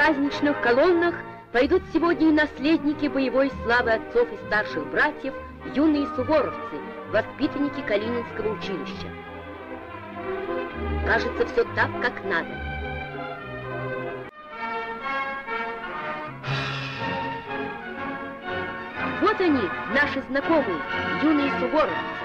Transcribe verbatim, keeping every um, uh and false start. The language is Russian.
праздничных колоннах пойдут сегодня и наследники боевой славы отцов и старших братьев, юные суворовцы, воспитанники Калининского училища. Кажется, все так, как надо. Вот они, наши знакомые, юные суворовцы.